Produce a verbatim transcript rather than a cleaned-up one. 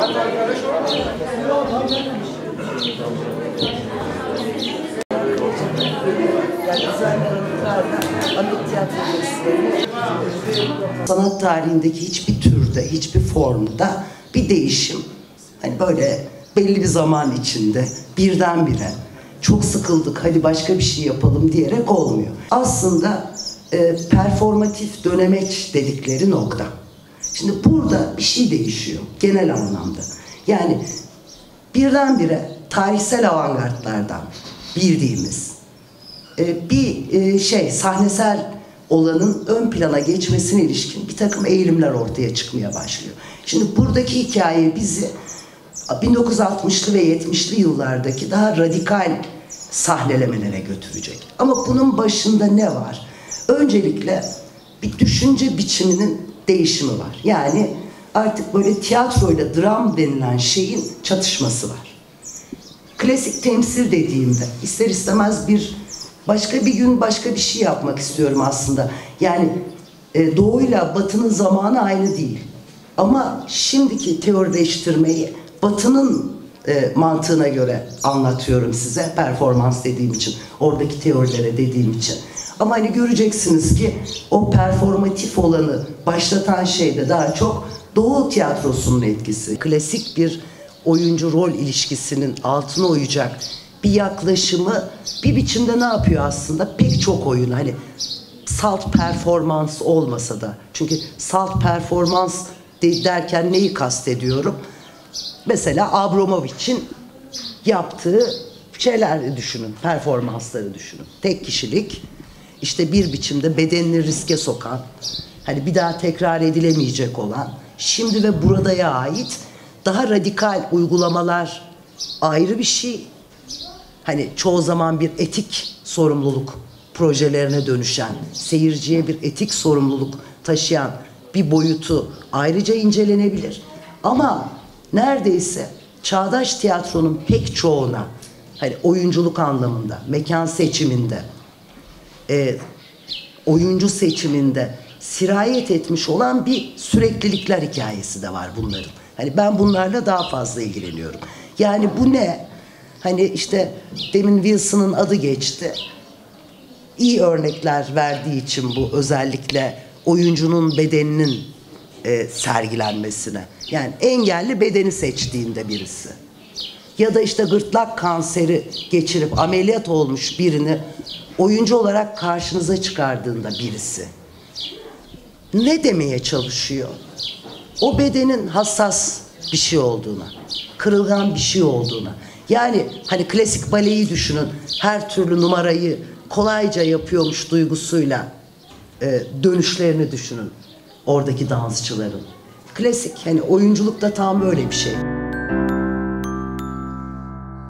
Sanat tarihindeki hiçbir türde, hiçbir formda bir değişim, hani böyle belli bir zaman içinde birdenbire çok sıkıldık, hadi başka bir şey yapalım diyerek olmuyor. Aslında e, performatif dönemeç dedikleri nokta. Şimdi burada bir şey değişiyor genel anlamda. Yani birdenbire tarihsel avantgardlardan bildiğimiz e, bir e, şey, sahnesel olanın ön plana geçmesine ilişkin bir takım eğilimler ortaya çıkmaya başlıyor. Şimdi buradaki hikaye bizi bin dokuz yüz altmışlı ve yetmişli yıllardaki daha radikal sahnelemelere götürecek. Ama bunun başında ne var? Öncelikle bir düşünce biçiminin değişimi var. Yani artık böyle tiyatroyla dram denilen şeyin çatışması var. Klasik temsil dediğimde ister istemez bir başka bir gün başka bir şey yapmak istiyorum aslında. Yani e, doğuyla batının zamanı aynı değil. Ama şimdiki teorileştirmeyi batının e, mantığına göre anlatıyorum size, performans dediğim için, oradaki teorilere dediğim için. Ama hani göreceksiniz ki o performatif olanı başlatan şey de daha çok Doğu tiyatrosunun etkisi. Klasik bir oyuncu rol ilişkisinin altına oyacak bir yaklaşımı bir biçimde ne yapıyor aslında? Pek çok oyun, hani salt performans olmasa da, çünkü salt performans de, derken neyi kastediyorum? Mesela Abramovich'in yaptığı şeyler düşünün, performansları düşünün. Tek kişilik, işte bir biçimde bedenini riske sokan, hani bir daha tekrar edilemeyecek olan, şimdi ve buradaya ait daha radikal uygulamalar ayrı bir şey. Hani çoğu zaman bir etik sorumluluk projelerine dönüşen, seyirciye bir etik sorumluluk taşıyan bir boyutu ayrıca incelenebilir. Ama neredeyse çağdaş tiyatronun pek çoğuna, hani oyunculuk anlamında, mekan seçiminde, e, oyuncu seçiminde sirayet etmiş olan bir süreklilikler hikayesi de var bunların. Hani ben bunlarla daha fazla ilgileniyorum. Yani bu ne? Hani işte demin Wilson'ın adı geçti. İyi örnekler verdiği için bu, özellikle oyuncunun bedeninin e, sergilenmesine. Yani engelli bedeni seçtiğinde birisi. Ya da işte gırtlak kanseri geçirip ameliyat olmuş birini oyuncu olarak karşınıza çıkardığında birisi. Ne demeye çalışıyor? O bedenin hassas bir şey olduğuna, kırılgan bir şey olduğuna. Yani hani klasik baleyi düşünün, her türlü numarayı kolayca yapıyormuş duygusuyla e, dönüşlerini düşünün oradaki dansçıların. Klasik, hani oyunculukta tam öyle bir şey.